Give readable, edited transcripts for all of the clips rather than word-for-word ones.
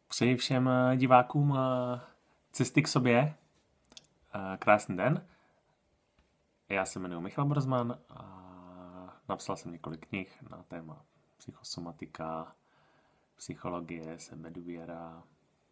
Přeji všem divákům Cesty k sobě krásný den. Já se jmenuji Michal Brozman a napsal jsem několik knih na téma psychosomatika, psychologie, sebedůvěra,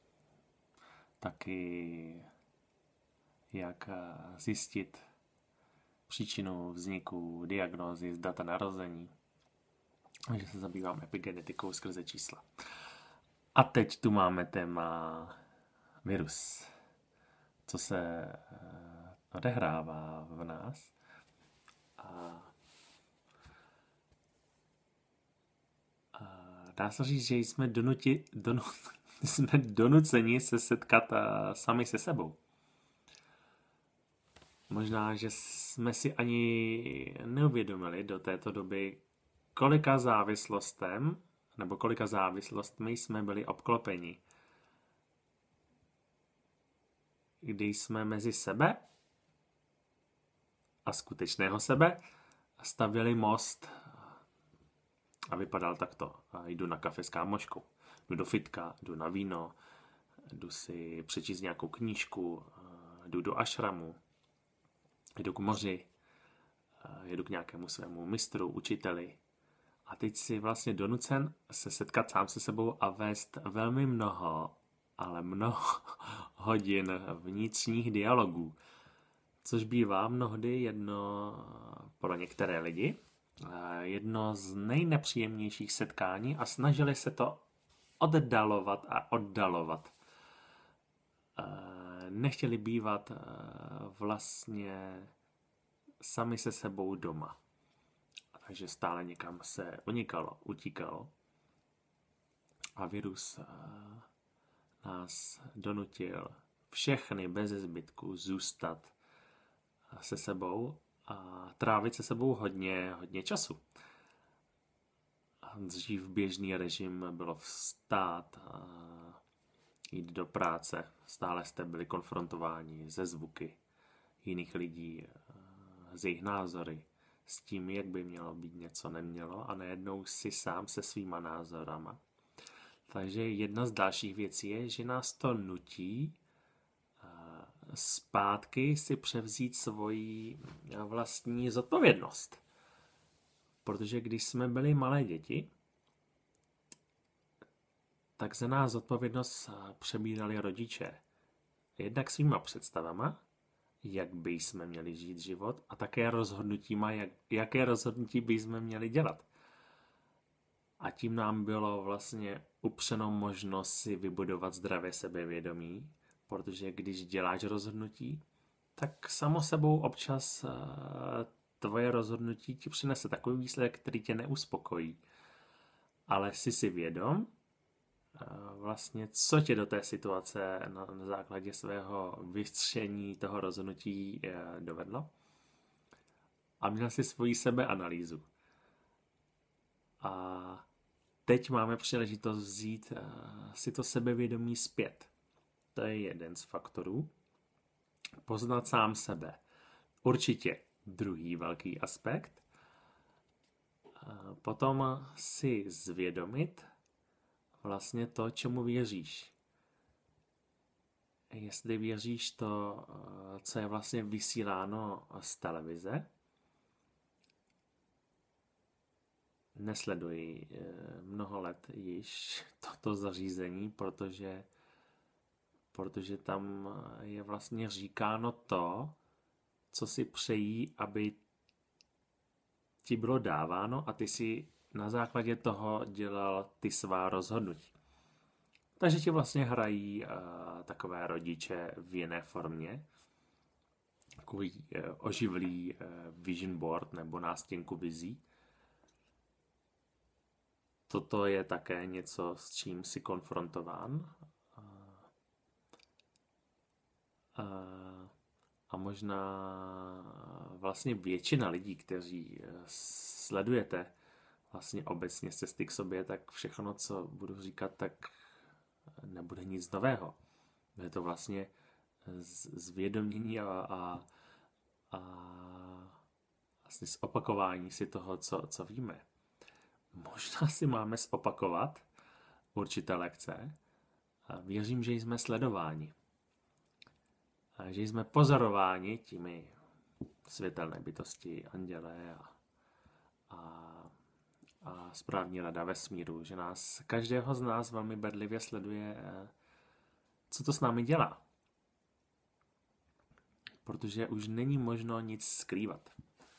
taky jak zjistit příčinu vzniku, diagnózy z data narození, že se zabývám epigenetikou skrze čísla. A teď tu máme téma virus. Co se odehrává v nás. Dá se říct, že jsme jsme donuceni se setkat sami se sebou. Možná, že jsme si ani neuvědomili do této doby, kolika závislostmi jsme byli obklopeni. Kdy jsme mezi sebe a skutečného sebe stavěli most a vypadal takto. Jdu na kafe s kámoškou, jdu do fitka, jdu na víno, jdu si přečíst nějakou knížku, jdu do ašramu, jdu k moři, jedu k nějakému svému mistru, učiteli. A teď si vlastně donucen se setkat sám se sebou a vést velmi mnoho hodin vnitřních dialogů. Což bývá mnohdy pro některé lidi jedno z nejnepříjemnějších setkání a snažili se to oddalovat a oddalovat. Nechtěli bývat vlastně sami se sebou doma. Takže stále někam se utíkalo. A virus nás donutil všechny beze zbytku zůstat se sebou a trávit se sebou hodně času. Dřív běžný režim bylo vstát, jít do práce. Stále jste byli konfrontováni se zvuky jiných lidí, s jejich názory, s tím, jak by mělo být, něco nemělo a najednou si sám se svýma názorama. Takže jedna z dalších věcí je, že nás to nutí zpátky si převzít svoji vlastní zodpovědnost. Protože když jsme byli malé děti, tak za nás zodpovědnost přebírali rodiče. Jednak svýma představama, jak by jsme měli žít život a také rozhodnutíma, jaké rozhodnutí by jsme měli dělat. A tím nám bylo vlastně upřeno možnost si vybudovat zdravé sebevědomí, protože když děláš rozhodnutí, tak samo sebou občas tvoje rozhodnutí ti přinese takový výsledek, který tě neuspokojí. Ale jsi si vědom, vlastně, co tě do té situace na základě svého vystření toho rozhodnutí dovedlo. A měl si svoji sebeanalýzu. A teď máme příležitost vzít si to sebevědomí zpět. To je jeden z faktorů. Poznat sám sebe. Určitě druhý velký aspekt. Potom si zvědomit vlastně to, čemu věříš. Jestli věříš to, co je vlastně vysíláno z televize, nesleduji mnoho let již toto zařízení, protože tam je vlastně říkáno to, co si přejí, aby ti bylo dáváno a ty si na základě toho dělal ty svá rozhodnutí. Takže ti vlastně hrají takové rodiče v jiné formě, takový oživlý vision board nebo nástěnku vizí. Toto je také něco, s čím jsi konfrontován. A možná vlastně většina lidí, kteří sledujete vlastně obecně cesty k sobě, tak všechno, co budu říkat, tak nebude nic nového. Je to vlastně zvědomění a vlastně zopakování si toho, co víme. Možná si máme zopakovat určité lekce, Věřím, že jsme sledováni. Že jsme pozorováni těmi světelné bytosti, anděle a správní rada vesmíru, že každého z nás velmi bedlivě sleduje, co to s námi dělá. Protože už není možno nic skrývat.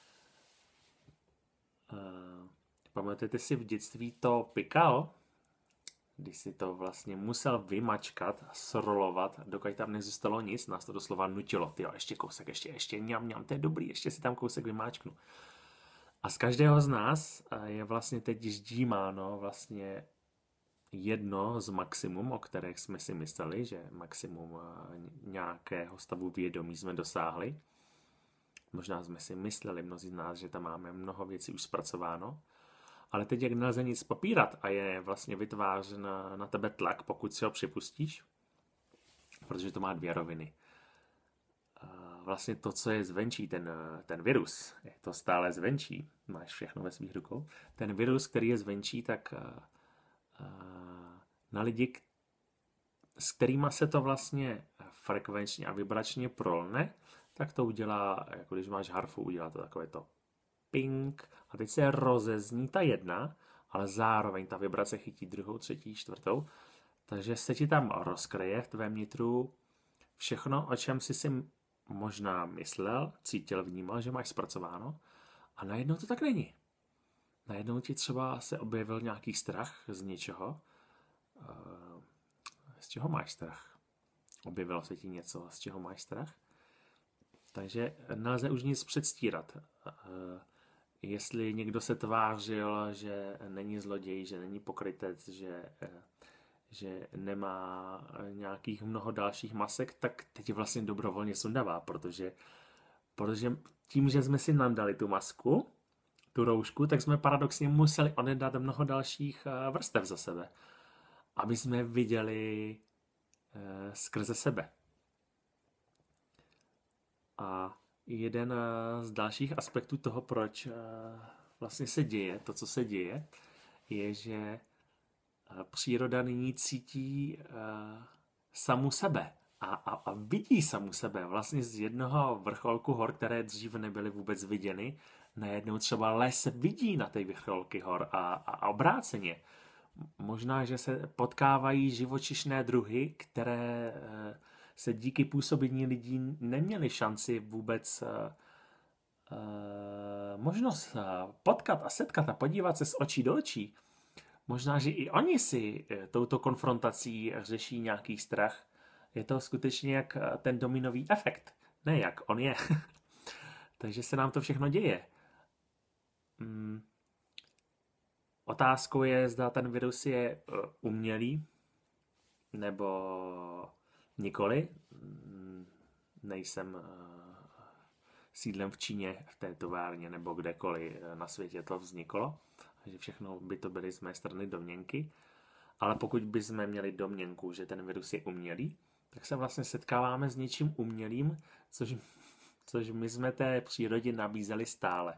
Pamatujete si v dětství to pikal, když si to vlastně musel vymačkat, srolovat, dokud tam nezůstalo nic, nás to doslova nutilo. Tyjo, ještě kousek, ještě mňam, to je dobrý, ještě si tam kousek vymáčknu. A z každého z nás je vlastně teď ždímáno vlastně jedno z maximum, o kterých jsme si mysleli, že maximum nějakého stavu vědomí jsme dosáhli. Možná jsme si mysleli, mnozí z nás, že tam máme mnoho věcí už zpracováno, ale teď jak nelze nic popírat a je vlastně vytvářen na tebe tlak, pokud si ho připustíš, protože to má dvě roviny. Vlastně to, co je zvenčí, ten virus, je to stále zvenčí, máš všechno ve svých rukou, ten virus, který je zvenčí, tak na lidi, s kterýma se to vlastně frekvenčně a vibračně prolne, tak to udělá, jako když máš harfu, udělá to takové to ping a teď se rozezní ta jedna, ale zároveň ta vibrace chytí druhou, třetí, čtvrtou, takže se ti tam rozkryje v tvém nitru všechno, o čem jsi si možná myslel, cítil, vnímal, že máš zpracováno a najednou to tak není. Najednou ti třeba se objevil nějaký strach z něčeho. Z čeho máš strach? Objevilo se ti něco, z čeho máš strach? Takže nelze už nic předstírat. Jestli někdo se tvářil, že není zloděj, že není pokrytec, že nemá nějakých mnoho dalších masek, tak teď vlastně dobrovolně sundává, protože tím, že jsme si nandali tu masku, tu roušku, tak jsme paradoxně museli odedat mnoho dalších vrstev za sebe, aby jsme viděli skrze sebe. A jeden z dalších aspektů toho, proč vlastně se děje, to, co se děje, je, že příroda nyní cítí samu sebe a vidí samu sebe. Vlastně z jednoho vrcholku hor, které dřív nebyly vůbec viděny, najednou třeba les vidí na té vrcholky hor a obráceně. Možná, že se potkávají živočišné druhy, které se díky působení lidí neměly šanci vůbec možnost potkat a setkat a podívat se z očí do očí. Možná, že i oni si touto konfrontací řeší nějaký strach. Je to skutečně jak ten dominový efekt. Ne, jak on je. Takže se nám to všechno děje. Otázkou je, zda ten virus je umělý, nebo nikoli. Nejsem sídlem v Číně, v té továrně, nebo kdekoliv na světě to vzniklo. Takže všechno by to byly z mé strany domněnky. Ale pokud bychom měli domněnku, že ten virus je umělý, tak se vlastně setkáváme s něčím umělým, což my jsme té přírodě nabízeli stále.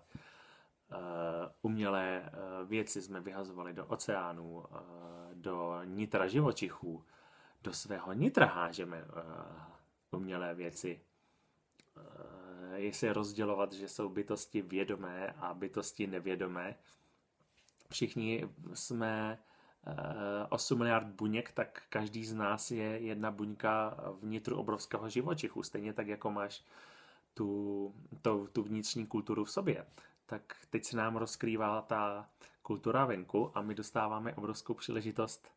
Umělé věci jsme vyhazovali do oceánů, do nitra živočichů, do svého nitra hážeme umělé věci. Je se rozdělovat, že jsou bytosti vědomé a bytosti nevědomé. Všichni jsme 8 miliard buněk, tak každý z nás je jedna buňka vnitru obrovského živočichu. Stejně tak, jako máš tu vnitřní kulturu v sobě. Tak teď se nám rozkrývá ta kultura venku a my dostáváme obrovskou příležitost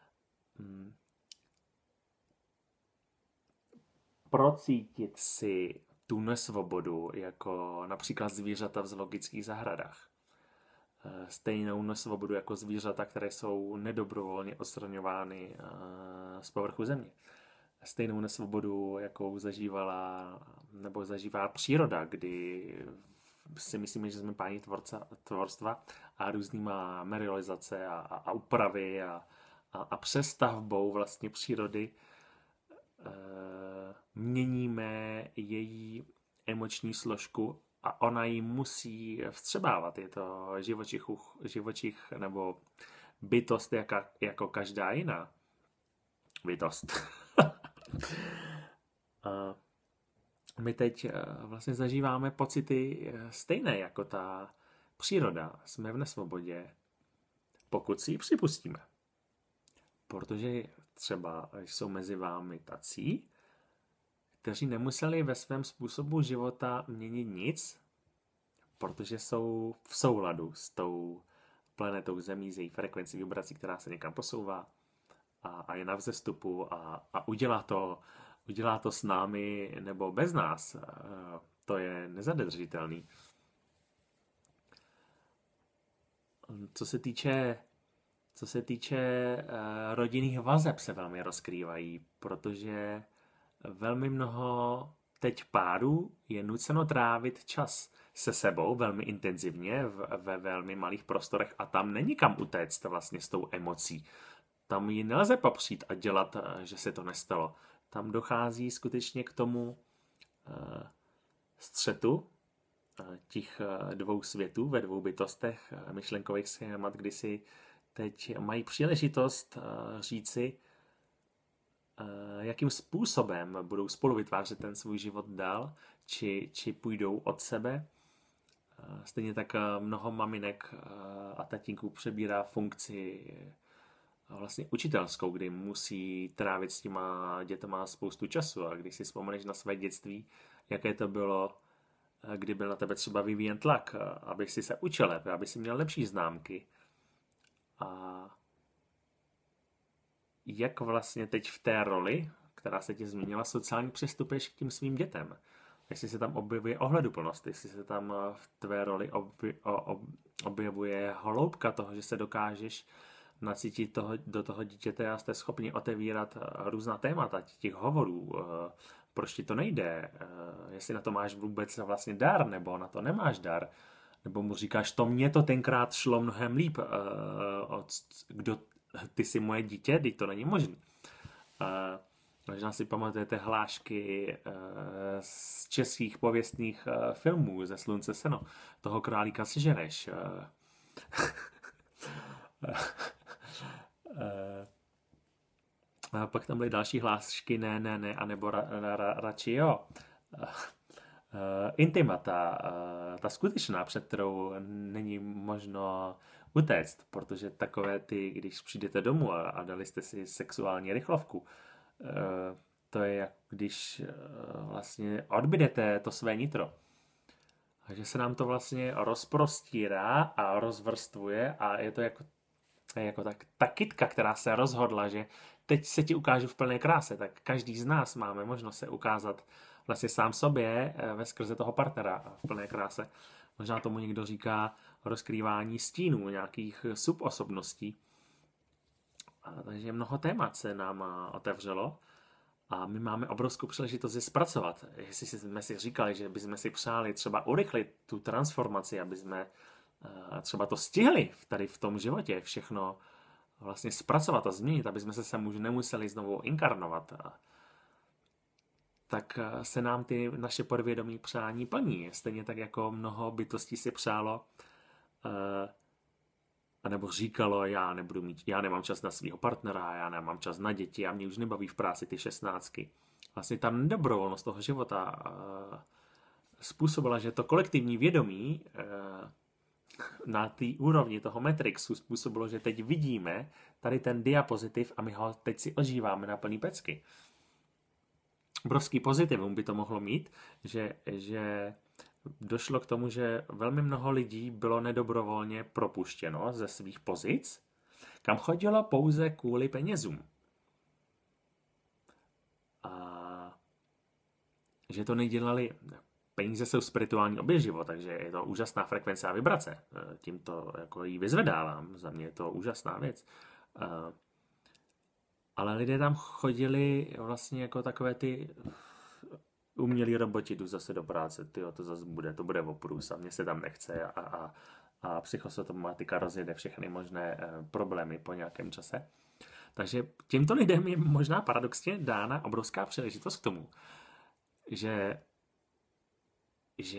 procítit si tu nesvobodu, jako například zvířata v zoologických zahradách. Stejnou nesvobodu jako zvířata, které jsou nedobrovolně odstraňovány z povrchu země. Stejnou nesvobodu, jakou zažívala nebo zažívá příroda, kdy si myslíme, že jsme páni tvorstva a různýma merializace a úpravy a přestavbou vlastně přírody měníme její emoční složku a ona ji musí vstřebávat. Je to živočich nebo bytost jako každá jiná. bytost. A my teď vlastně zažíváme pocity stejné jako ta příroda. Jsme v nesvobodě, pokud si ji připustíme. Protože třeba jsou mezi vámi tací, kteří nemuseli ve svém způsobu života měnit nic, protože jsou v souladu s tou planetou Zemí, s její frekvencí vibrací, která se někam posouvá a je na vzestupu a udělá to s námi nebo bez nás. To je nezadržitelný. Co se týče rodinných vazeb, se velmi rozkrývají, protože velmi mnoho teď párů je nuceno trávit čas se sebou velmi intenzivně ve velmi malých prostorech a tam není kam utéct vlastně s tou emocí. Tam ji nelze popřít a dělat, že se to nestalo. Tam dochází skutečně k tomu střetu těch dvou světů ve dvou bytostech myšlenkových schémat, kdy si teď mají příležitost říci, jakým způsobem budou spolu vytvářet ten svůj život dál, či půjdou od sebe. Stejně tak mnoho maminek a tatínků přebírá funkci vlastně učitelskou, kdy musí trávit s těma dětama spoustu času. A když si vzpomeneš na své dětství, jaké to bylo, kdy byl na tebe třeba vyvíjen tlak, aby si se učil lépe, aby si měl lepší známky. A jak vlastně teď v té roli, která se ti změnila, sociálně přistupuješ k tím svým dětem? Jestli se tam objevuje ohleduplnost, jestli se tam v tvé roli objevuje hloubka toho, že se dokážeš nacítit do toho dítěte a jste schopni otevírat různá témata těch hovorů, proč ti to nejde, jestli na to máš vůbec vlastně dar, nebo na to nemáš dar, nebo mu říkáš, to mě to tenkrát šlo mnohem líp, kdo ty jsi moje dítě, teď to není možné. Možná si pamatujete hlášky z českých pověstných filmů ze Slunce seno. Toho králíka sežereš. A pak tam byly další hlášky ne, anebo radši jo. Intimata, ta skutečná, před kterou není možno utéct, protože takové ty, když přijdete domů a dali jste si sexuální rychlovku, to je jak když vlastně odbydete to své nitro. Takže se nám to vlastně rozprostírá a rozvrstvuje a je to jako ta kytka, která se rozhodla, že teď se ti ukážu v plné kráse, tak každý z nás máme možnost se ukázat vlastně sám sobě ve skrze toho partnera v plné kráse. Možná tomu někdo říká rozkrývání stínů, nějakých subosobností. Takže mnoho témat se nám otevřelo a my máme obrovskou příležitost je zpracovat. Jestli jsme si říkali, že bychom si přáli třeba urychlit tu transformaci, aby jsme třeba to stihli tady v tom životě, všechno vlastně zpracovat a změnit, aby jsme se už nemuseli znovu inkarnovat, tak se nám ty naše podvědomí přání plní. Stejně tak jako mnoho bytostí si přálo anebo říkalo, já nemám čas na svého partnera, já nemám čas na děti, a mě už nebaví v práci ty 16. Vlastně ta nedobrovolnost toho života způsobila, že to kolektivní vědomí na té úrovni toho Matrixu způsobilo, že teď vidíme tady ten diapozitiv a my ho teď si ožíváme na plný pecky. Obrovský pozitivum by to mohlo mít, že došlo k tomu, že velmi mnoho lidí bylo nedobrovolně propuštěno ze svých pozic, kam chodilo pouze kvůli penězům. A že to nedělali. Peníze jsou spirituální oběživo, takže je to úžasná frekvence a vibrace. Tímto jako ji vyzvedávám, za mě je to úžasná věc. Ale lidé tam chodili vlastně jako takové ty umělí roboti, jdu zase do práce, to zase to bude oprus a mně se tam nechce a psychosomatika rozjede všechny možné problémy po nějakém čase. Takže těmto lidem je možná paradoxně dána obrovská příležitost k tomu, že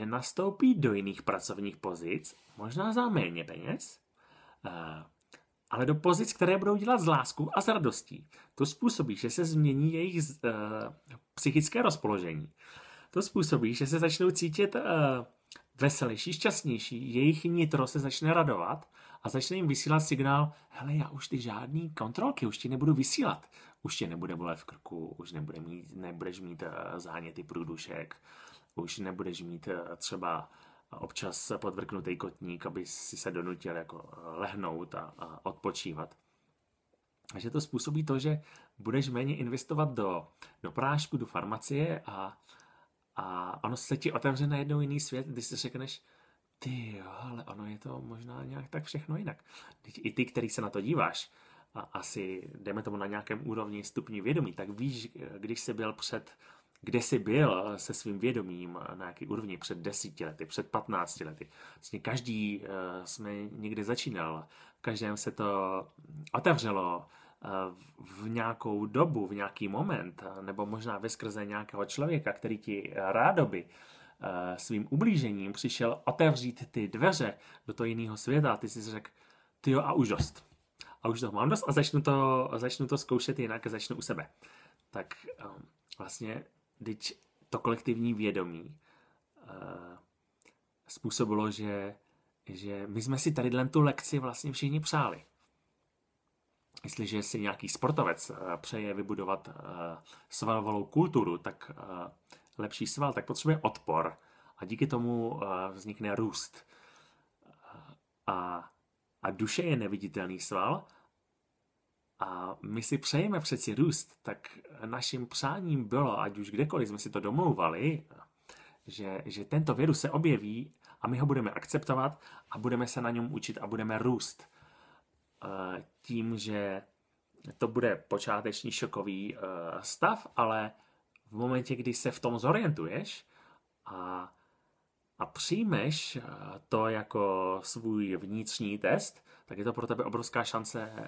nastoupí do jiných pracovních pozic, možná za méně peněz, ale do pozic, které budou dělat s láskou a s radostí. To způsobí, že se změní jejich psychické rozpoložení. To způsobí, že se začnou cítit veselější, šťastnější, jejich nitro se začne radovat a začne jim vysílat signál, hele, já už ty žádný kontrolky, už ti nebudu vysílat. Už tě nebude bolet v krku, už nebudeš mít záněty průdušek, už nebudeš mít třeba občas podvrknutý kotník, aby si se donutil jako lehnout a odpočívat. Takže to způsobí to, že budeš méně investovat do prášku, do farmacie a ono se ti otevře najednou jiný svět, když si řekneš, ty jo, ale ono je to možná nějak tak všechno jinak. I ty, který se na to díváš, a asi jdeme tomu na nějakém úrovni stupni vědomí, tak víš, kde jsi byl se svým vědomím, na jaký úrovni před 10 lety, před 15 lety. Vlastně každý jsme někde začínal, každém se to otevřelo v nějakou dobu, v nějaký moment, nebo možná veskrze nějakého člověka, který ti rádoby svým ublížením přišel otevřít ty dveře do toho jiného světa a ty si řekl, tyjo, a už dost. A už toho mám dost a začnu to zkoušet jinak a začnu u sebe. Tak vlastně teď to kolektivní vědomí způsobilo, že my jsme si tady tu lekci vlastně všichni přáli. Jestliže si nějaký sportovec přeje vybudovat svalovou kulturu, tak lepší sval, tak potřebuje odpor a díky tomu vznikne růst. A duše je neviditelný sval a my si přejeme přeci růst, tak naším přáním bylo, ať už kdekoliv jsme si to domlouvali, že tento virus se objeví a my ho budeme akceptovat a budeme se na něm učit a budeme růst. Tím, že to bude počáteční šokový stav, ale v momentě, kdy se v tom zorientuješ a přijmeš to jako svůj vnitřní test, tak je to pro tebe obrovská šance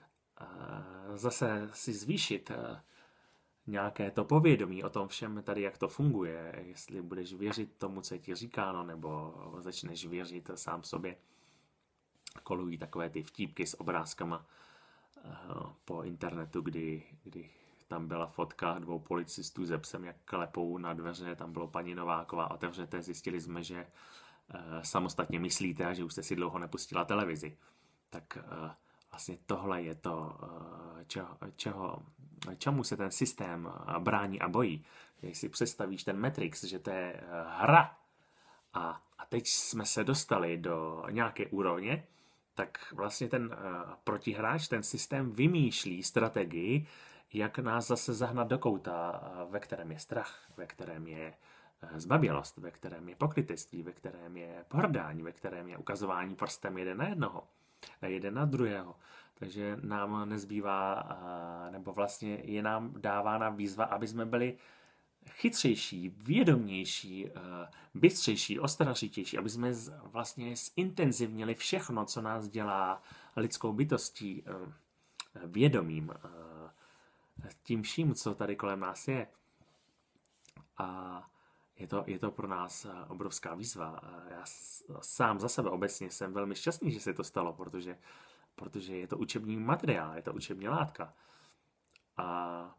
zase si zvýšit nějaké to povědomí o tom všem tady, jak to funguje, jestli budeš věřit tomu, co je ti říkáno, nebo začneš věřit sám sobě. Kolují takové ty vtípky s obrázkama po internetu, kdy tam byla fotka 2 policistů se psem, jak klepou na dveře, tam bylo paní Nováková, otevřete, zjistili jsme, že samostatně myslíte a že už jste si dlouho nepustila televizi. Tak vlastně tohle je to, čemu se ten systém brání a bojí. Když si představíš ten Matrix, že to je hra a teď jsme se dostali do nějaké úrovně, tak vlastně ten protihráč, ten systém vymýšlí strategii, jak nás zase zahnat do kouta, ve kterém je strach, ve kterém je zbabělost, ve kterém je pokrytectví, ve kterém je pohrdání, ve kterém je ukazování prstem jeden na jednoho, jeden na druhého. Takže nám nezbývá, nebo vlastně je nám dávána výzva, aby jsme byli chytřejší, vědomější, bystřejší, ostražitější, aby jsme vlastně zintenzivnili všechno, co nás dělá lidskou bytostí, vědomím, tím vším, co tady kolem nás je. A je to pro nás obrovská výzva. Já sám za sebe obecně jsem velmi šťastný, že se to stalo, protože je to učební materiál, je to učební látka. A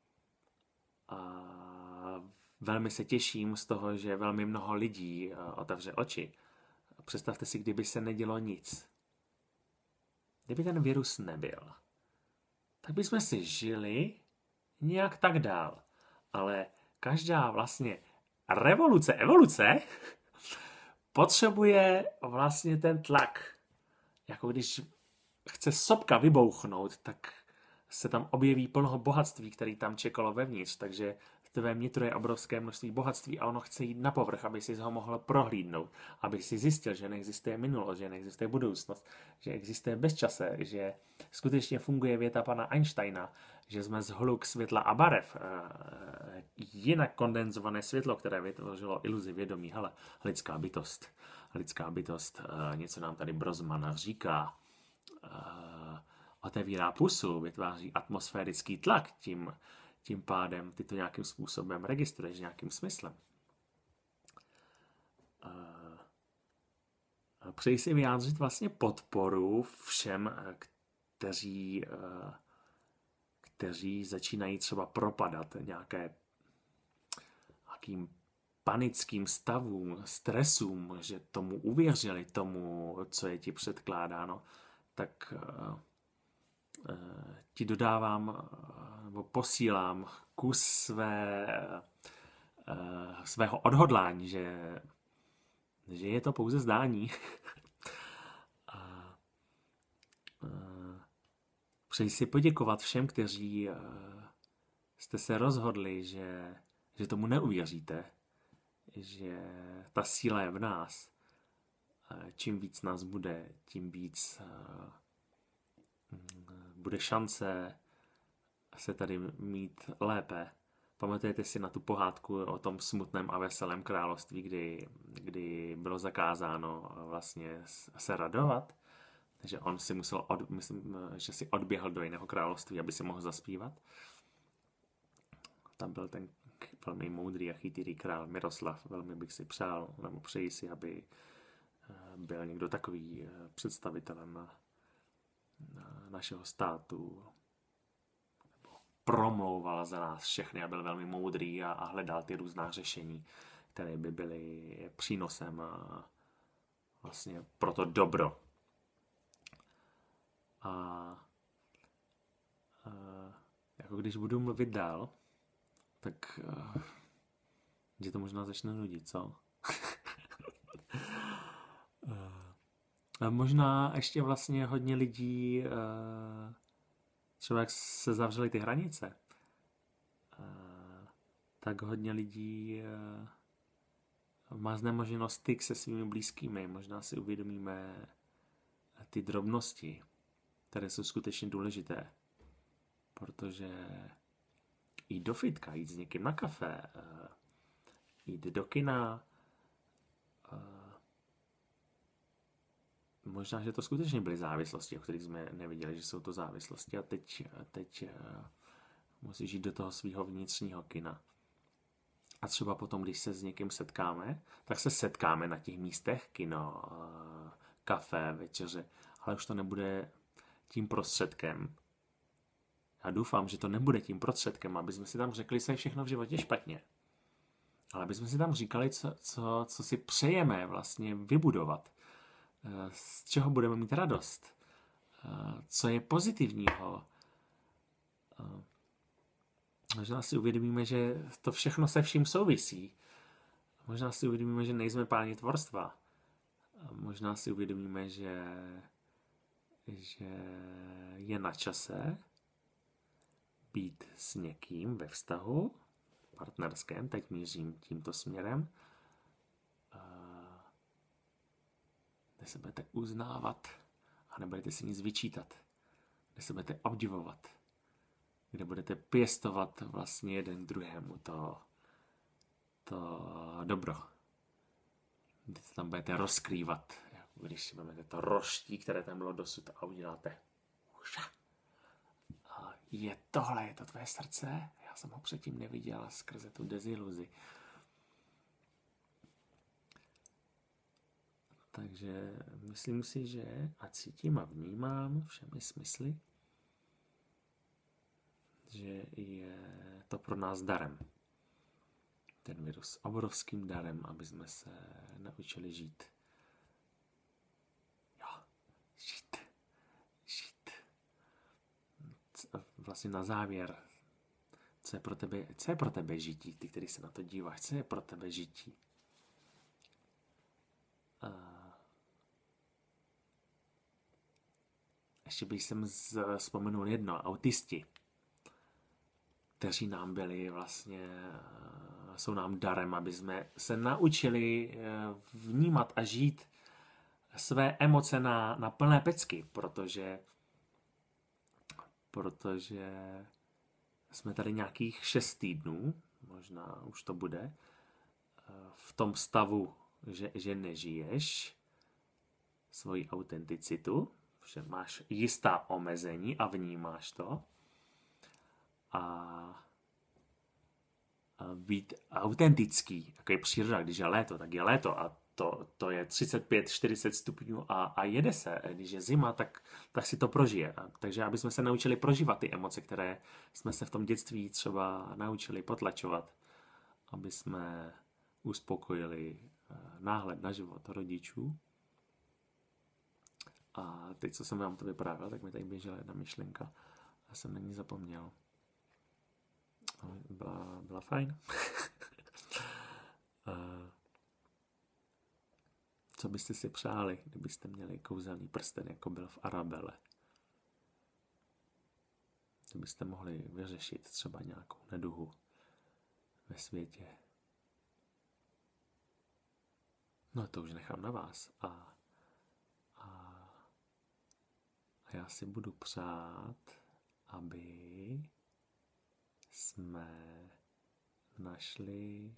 velmi se těším z toho, že velmi mnoho lidí otevře oči. Představte si, kdyby se nedělo nic. Kdyby ten virus nebyl, tak bychom si žili nějak tak dál. Ale každá vlastně evoluce potřebuje vlastně ten tlak. Jako když chce sopka vybouchnout, tak se tam objeví plno bohatství, který tam čekalo vevnitř, takže tvé nitro je obrovské množství bohatství a ono chce jít na povrch, aby si ho mohl prohlídnout, aby si zjistil, že neexistuje minulost, že neexistuje budoucnost, že existuje bezčase, že skutečně funguje věta pana Einsteina, že jsme z hluk světla a barev, jinak kondenzované světlo, které vytvořilo iluzi vědomí. Hele, lidská bytost, něco nám tady Brozman říká, otevírá pusu, vytváří atmosférický tlak, tím pádem ty to nějakým způsobem registruješ, nějakým smyslem. Přeji si vyjádřit vlastně podporu všem, kteří začínají třeba propadat nějakým panickým stavům, stresům, že tomu uvěřili, tomu, co je ti předkládáno, tak ti dodávám nebo posílám kus svého odhodlání, že je to pouze zdání. Přeji si poděkovat všem, kteří jste se rozhodli, že tomu neuvěříte, že ta síla je v nás. Čím víc nás bude, tím víc bude šance se tady mít lépe. Pamatujete si na tu pohádku o tom smutném a veselém království, kdy bylo zakázáno vlastně se radovat? Že on si musel, myslím, že si odběhl do jiného království, aby si mohl zaspívat. Tam byl ten velmi moudrý a chytrý král Miroslav. Velmi bych si přál, nebo přeji si, aby byl někdo takový představitelem našeho státu. Promlouval za nás všechny a byl velmi moudrý a hledal ty různá řešení, které by byly přínosem vlastně pro to dobro. A jako když budu mluvit dál, tak že to možná začne nudit, co? A možná ještě vlastně hodně lidí, třeba jak se zavřely ty hranice, tak hodně lidí má znemožněno styk se svými blízkými. Možná si uvědomíme ty drobnosti, které jsou skutečně důležité. Protože jít do fitka, jít s někým na kafe, jít do kina, možná, že to skutečně byly závislosti, o kterých jsme neviděli, že jsou to závislosti a teď musíš jít do toho svého vnitřního kina. A třeba potom, když se s někým setkáme, tak se setkáme na těch místech, kino, kafe, večeře, ale už to nebude tím prostředkem. Já doufám, že to nebude tím prostředkem, aby jsme si tam řekli, co je všechno v životě špatně. Ale aby jsme si tam říkali, co si přejeme vlastně vybudovat. Z čeho budeme mít radost. Co je pozitivního. Možná si uvědomíme, že to všechno se vším souvisí. Možná si uvědomíme, že nejsme páni tvorstva. Možná si uvědomíme, že je na čase být s někým ve vztahu partnerském, teď mířím tímto směrem, kde se budete uznávat a nebudete si nic vyčítat, kde se budete obdivovat, kde budete pěstovat vlastně jeden druhému to dobro, kde se tam budete rozkrývat, když si vezmete to roští, které tam bylo dosud a uděláte je to tvé srdce? Já jsem ho předtím neviděl skrze tu deziluzi. Takže myslím si, že a cítím a vnímám všemi smysly, že je to pro nás darem. Ten virus obrovským darem, aby jsme se naučili žít. Žít. Vlastně na závěr, co je pro tebe žití, ty, který se na to díváš, co je pro tebe žití? Ještě bych jsem vzpomenul jedno, autisti, kteří nám byli vlastně, jsou nám darem, aby jsme se naučili vnímat a žít své emoce na plné pecky, protože jsme tady nějakých 6 týdnů, možná už to bude, v tom stavu, že nežiješ svoji autenticitu, že máš jistá omezení a vnímáš to. A být autentický, jako je příroda, když je léto, tak je léto a to je 35-40 stupňů a jede se. Když je zima, tak si to prožije. Takže aby jsme se naučili prožívat ty emoce, které jsme se v tom dětství třeba naučili potlačovat, aby jsme uspokojili náhled na život rodičů. A teď, co jsem vám to vyprávěl, tak mi tady běžela jedna myšlenka. Já jsem na ní zapomněl. Byla fajn. Co byste si přáli, kdybyste měli kouzelný prsten, jako byl v Arabele? Kdybyste mohli vyřešit třeba nějakou neduhu ve světě. No to už nechám na vás. A já si budu přát, aby jsme našli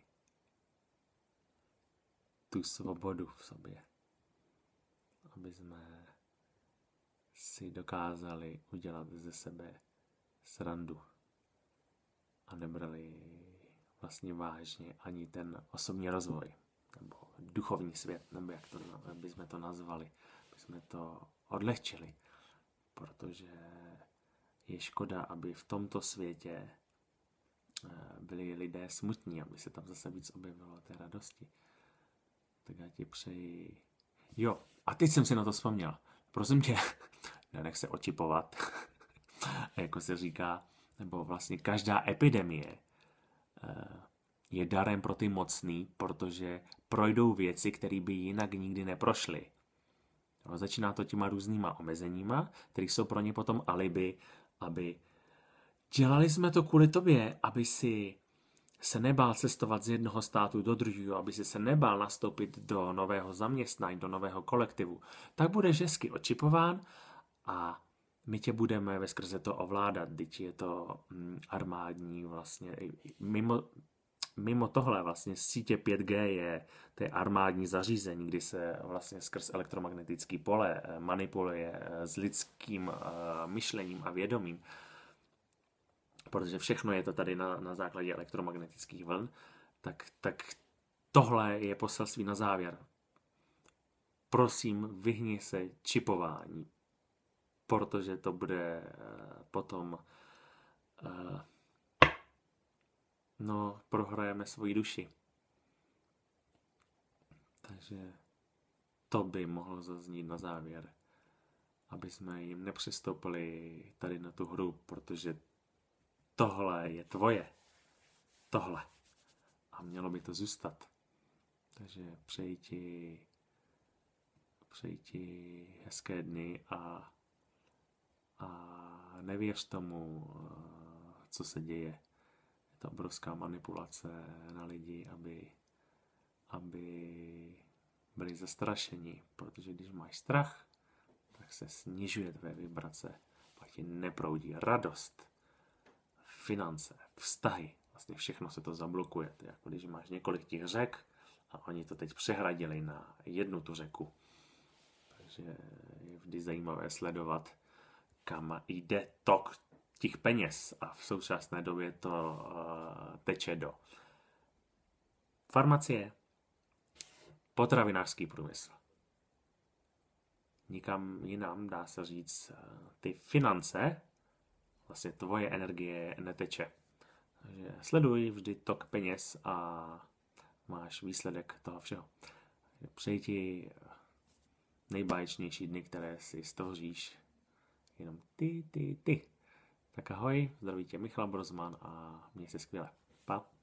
tu svobodu v sobě. Aby jsme si dokázali udělat ze sebe srandu a nebrali vlastně vážně ani ten osobní rozvoj nebo duchovní svět, nebo jak to bychom to nazvali, aby jsme to odlehčili, protože je škoda, aby v tomto světě byli lidé smutní, aby se tam zase víc objevilo té radosti. Tak já ti přeji. Jo, a teď jsem si na to vzpomněl. Prosím tě, nenech se očipovat, jako se říká, nebo vlastně každá epidemie je darem pro ty mocný, protože projdou věci, které by jinak nikdy neprošly. No, začíná to těma různýma omezeníma, které jsou pro ně potom alibi, aby dělali jsme to kvůli tobě, aby si se nebál cestovat z jednoho státu do druhého, aby si se nebál nastoupit do nového zaměstnání, do nového kolektivu, tak budeš hezky očipován a my tě budeme veskrze to ovládat, když je to armádní vlastně. Mimo tohle vlastně sítě 5G to je armádní zařízení, kdy se vlastně skrz elektromagnetické pole manipuluje s lidským myšlením a vědomím. Protože všechno je to tady na základě elektromagnetických vln, tak tohle je poselství na závěr. Prosím, vyhni se čipování, protože to bude potom prohrajeme svoji duši. Takže to by mohlo zaznít na závěr, aby jsme jim nepřistoupili tady na tu hru, protože tohle je tvoje. Tohle. A mělo by to zůstat. Takže přeji ti hezké dny a nevěř tomu, co se děje. Je to obrovská manipulace na lidi, aby byli zastrašeni, protože když máš strach, tak se snižuje tvé vibrace, pak ti neproudí radost, finance, vztahy, vlastně všechno se to zablokuje. To je jako když máš několik těch řek a oni to teď přehradili na jednu tu řeku. Takže je vždy zajímavé sledovat, kam jde tok těch peněz a v současné době to teče do farmacie, potravinářský průmysl. Nikam jinam, dá se říct, ty finance, vlastně tvoje energie neteče. Takže sleduj vždy tok peněz a máš výsledek toho všeho. Přeji ti nejbáječnější dny, které si stvoříš. Jenom ty. Tak ahoj, zdraví tě Michal Brozman a měj se skvěle. Pa.